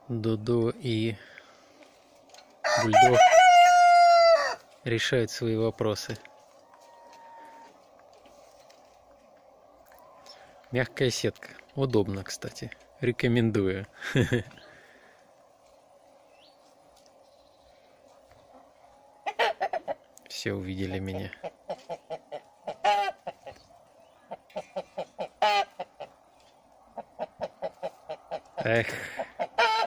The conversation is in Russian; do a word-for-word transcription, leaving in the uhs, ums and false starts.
Додо и Бульдог решают свои вопросы. Мягкая сетка. Удобно, кстати. Рекомендую. Все увидели меня. Эх.